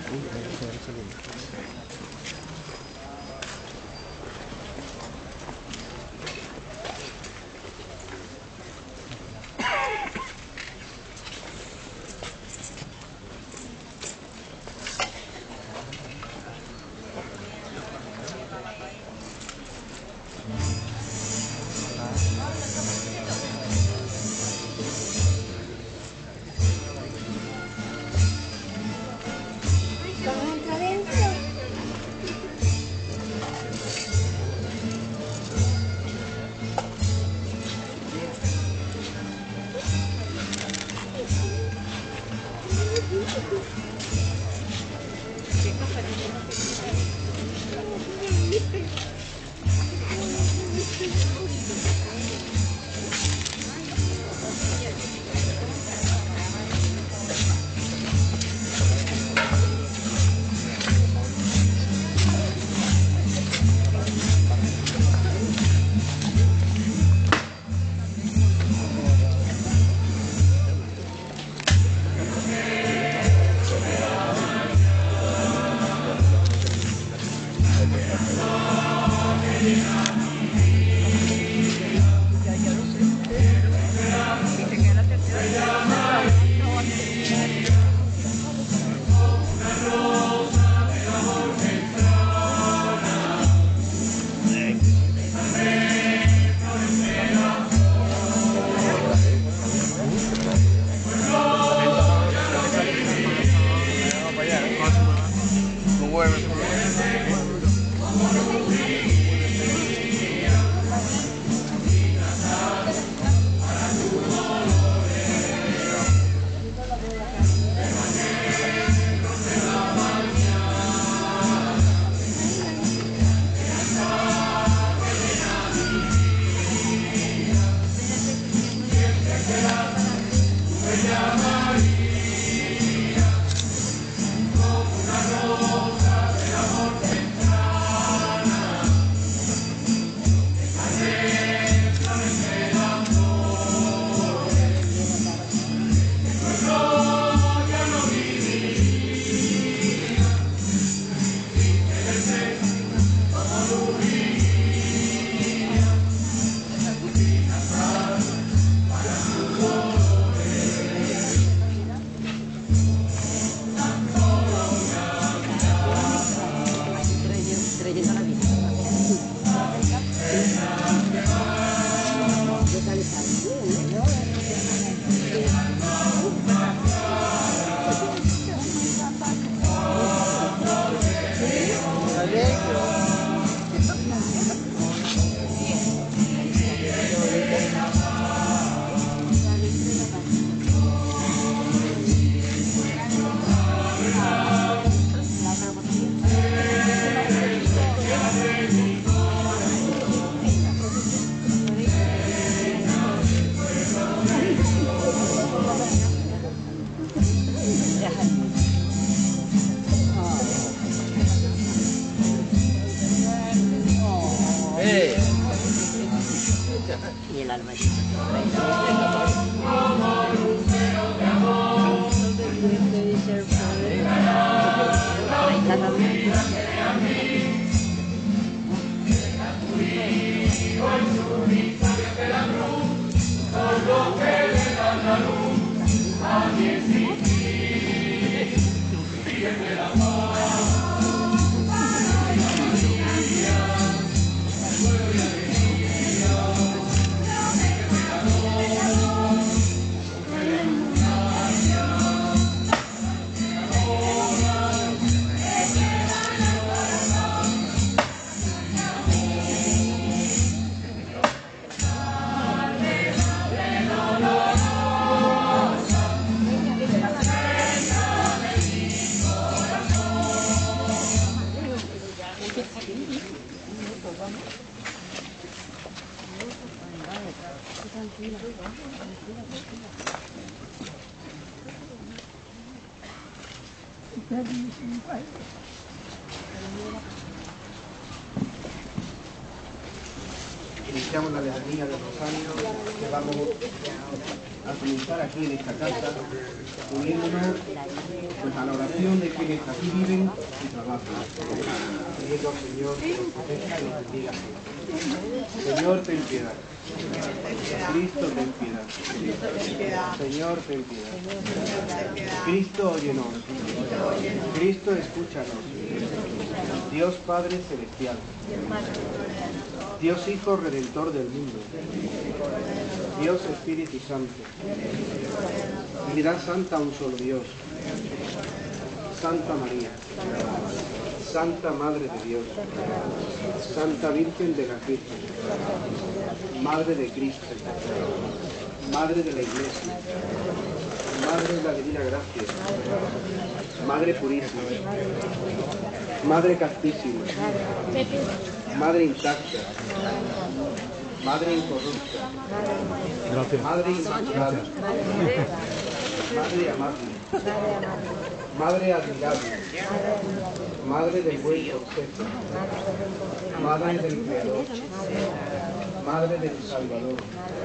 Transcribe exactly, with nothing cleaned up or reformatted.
Y el alma. Iniciamos la letanía del Rosario, que vamos a comenzar aquí en esta casa, uniéndonos pues, a la oración. oración de quienes aquí viven y trabajan, pidiendo al Señor que los proteja y los bendiga. Señor, ten piedad. Cristo, ten piedad. Señor, ten piedad. Cristo, óyenos. Cristo, escúchanos. Dios Padre Celestial. Dios Hijo Redentor del mundo. Dios Espíritu Santo. Unidad Santa, un solo Dios. Santa María. Santa Madre de Dios. Santa Virgen de las Vírgenes. Madre de Cristo. Madre de la Iglesia. Madre de la Divina Gracia. Madre Purísima. Madre Castísima. Madre Intacta. Madre Incorrupta. Gracias. Madre Inmaculada. Madre Amable. Madre Admirable. Madre del Buen Consejo. Madre del Creador. Madre del Salvador.